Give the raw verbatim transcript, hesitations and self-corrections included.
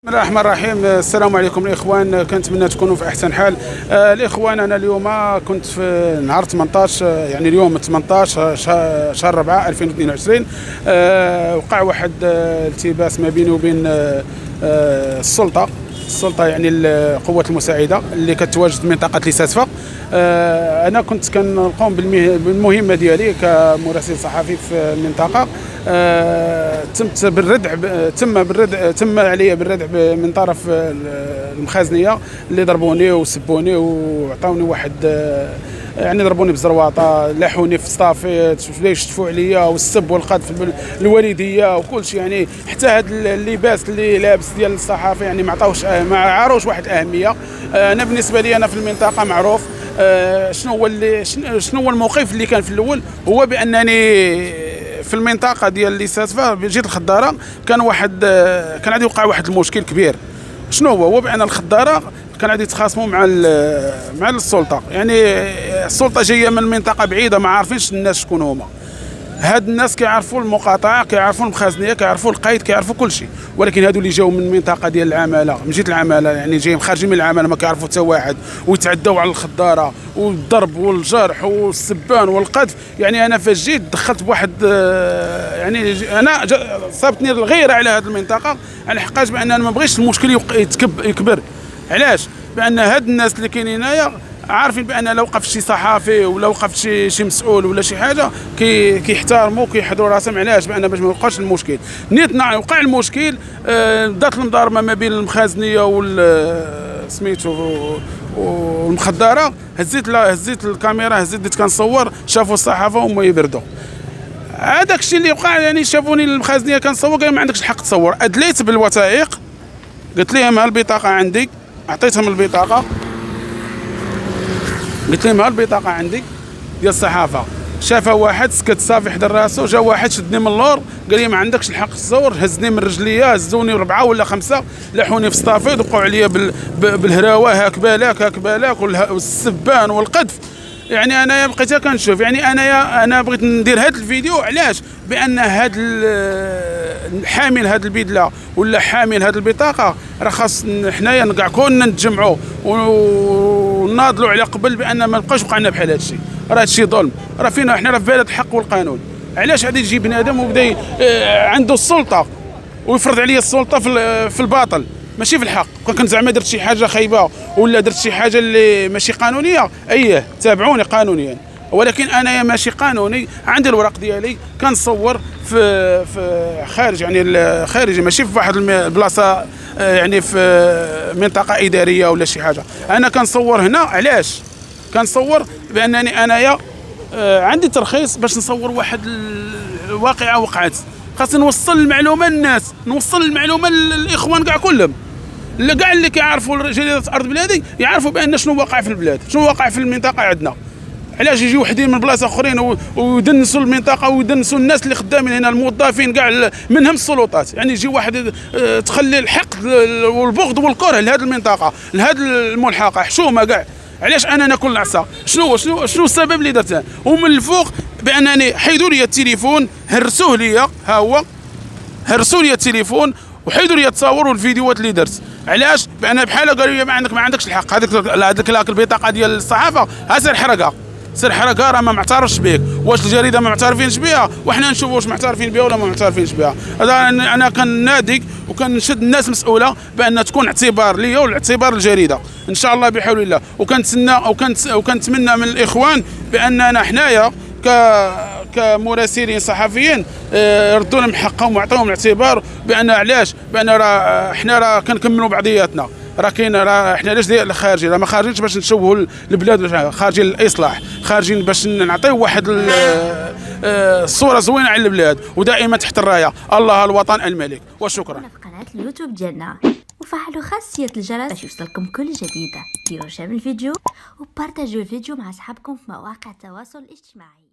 بسم الله الرحمن الرحيم. السلام عليكم الاخوان، كنتمنى تكونوا في احسن حال. آه الاخوان، انا اليوم كنت في نهار ثمنطاش، يعني اليوم ثمنطاش شهر أربعة ألفين واثنين وعشرين. آه وقع واحد آه التباس ما بيني وبين آه آه السلطه السلطه يعني القوات المساعده اللي كتواجد في منطقه ليساسفا. آه انا كنت كنقوم بالمهمه ديالي كمراسل صحفي في المنطقه. آه تم بالردع تم بالردع تم علي بالردع من طرف المخازنيه اللي ضربوني وسبوني وعطاوني واحد آه يعني ضربوني بزرواطه، لاحوني في صافي، يشتفوا عليا والسب والقذف الوالديه وكل شيء. يعني حتى هذا اللباس اللي لابس ديال الصحافه يعني ما عطاوش ما عاروش واحد الاهميه. انا بالنسبه لي انا في المنطقه معروف. شنو هو اللي شنو هو الموقف اللي كان في الاول، هو بانني في المنطقه ديال ليساسفا جيت الخضاره كان واحد كان غادي يوقع واحد المشكل كبير. شنو هو هو بان الخضاره كان غادي يتخاصموا مع مع السلطه. يعني السلطه جايه من منطقه بعيده، ما عارفينش الناس شكون هما. هاد الناس كيعرفوا المقاطعه، كيعرفوا المخازنيه، كيعرفوا القايد، كيعرفوا كل شيء. ولكن هادو اللي جاوا من المنطقه ديال العماله، من جهه العماله، يعني جايين خارجين من العماله، ما كيعرفوا حتى واحد، ويتعداو على الخضاره والضرب والجرح والسبان والقذف. يعني انا فاش جيت دخلت بواحد، يعني انا صابتني الغيره على هذه المنطقه، على حقاش بان انا ما بغيتش المشكل يكبر. علاش؟ بان هاد الناس اللي كاينين هنايا عارفين بان لو وقف شي صحافي ولا وقف شي شي مسؤول ولا شي حاجه كي كيحترموا كيحضروا راسهم. علاش؟ بان باش ما يوقعش المشكل. نيتنا وقع المشكل، بدات المضاربه ما بين المخازنيه وال سميتو والمخدره. هزيت لا هزيت الكاميرا، هزيت بديت كنصور، شافوا الصحافه وهما يبردوا. هذاك الشيء اللي وقع، يعني شافوني المخازنيه كنصور، قالوا ما عندكش الحق تصور. ادليت بالوثائق، قلت لهم ها البطاقه عندي، عطيتهم البطاقه، قلت لهم ها البطاقه عندي ديال الصحافه. شافها واحد سكت صافي حدا راسو، جا واحد شدني من اللور قال لي ما عندكش الحق تصور، هزني من رجليا، هزوني ربعه ولا خمسه، لاحوني في الصافي، دقوا عليا بالهراوه، هاك بالك هاك بالك والسبان والقذف. يعني انايا بقيت كنشوف، يعني انايا انا بغيت ندير هذا الفيديو. علاش؟ بان هذا حامل هذه البدله ولا حامل هذه البطاقه راه خاص حنايا كاع كلنا نتجمعوا وناضلوا على قبل بان ما نبقاش وقعنا بحال هذا الشيء. راه هذا الشيء ظلم، راه فينا حنا راه في بلد الحق والقانون. علاش غادي يجي بنادم وبدا عنده السلطه ويفرض عليا السلطه في في الباطل ماشي في الحق؟ كون زعما درت شي حاجه خايبه ولا درت شي حاجه اللي ماشي قانونيه، اييه تابعوني قانونيا. ولكن انايا ماشي قانوني، عندي الوراق ديالي، كنصور في في خارج، يعني خارجي، ماشي في واحد البلاصه يعني في منطقه اداريه ولا شي حاجه. انا كنصور هنا. علاش كنصور؟ بانني انايا عندي ترخيص باش نصور واحد الواقعه وقعت. خاصني نوصل المعلومه للناس، نوصل المعلومه للاخوان كاع كلهم، كاع اللي كيعرفوا جريده ارض بلادي يعرفوا بان شنو واقع في البلاد، شنو واقع في المنطقه عندنا. علاش يجي وحدين من بلاصه اخرين ويدنسوا المنطقه ويدنسوا الناس اللي خدامين هنا، الموظفين كاع منهم السلطات. يعني يجي واحد تخلي الحقد والبغض والكره لهذه المنطقه، لهذه الملحقه، حشومه كاع. علاش انا ناكل العصا؟ شنو شنو شنو السبب اللي درته؟ ومن الفوق بانني حيدوا لي التليفون، هرسوه ليا، ها هو هرسوا لي التليفون وحيدوا لي التصاور والفيديوهات اللي درت. علاش؟ بان بحال قالوا لي ما عندك ما عندكش الحق. هذيك هذيك البطاقه ديال الصحافه ها سير حرقها، سير حرقها، راه ما معترفش بك. واش الجريده ما معترفينش بها؟ وحنا نشوفوا واش معترفين بها ولا ما معترفينش بها. هذا انا كننادي وكنشد الناس مسؤوله بان تكون اعتبار ليا والاعتبار الجريده ان شاء الله بحول الله. وكنتسنى وكنتمنى من الاخوان باننا حنايا كمراسلين صحفيين يردوا لهم حقهم ويعطيوهم الاعتبار. بان علاش؟ بان راه حنا راه كنكملوا بعضياتنا. راه كاين راه حنا علاش داير خارجين؟ راه ما خارجينش باش نشوهوا البلاد، خارجين للاصلاح، خارجين باش نعطيو واحد الصوره زوينه على البلاد، ودائما تحت الرايه الله الوطن الملك. وشكرا. في قناه اليوتيوب ديالنا وفعلوا خاصيه الجرس باش يوصلكم كل جديد. ديروا شير الفيديو وبارطاجيو الفيديو مع اصحابكم في مواقع التواصل الاجتماعي.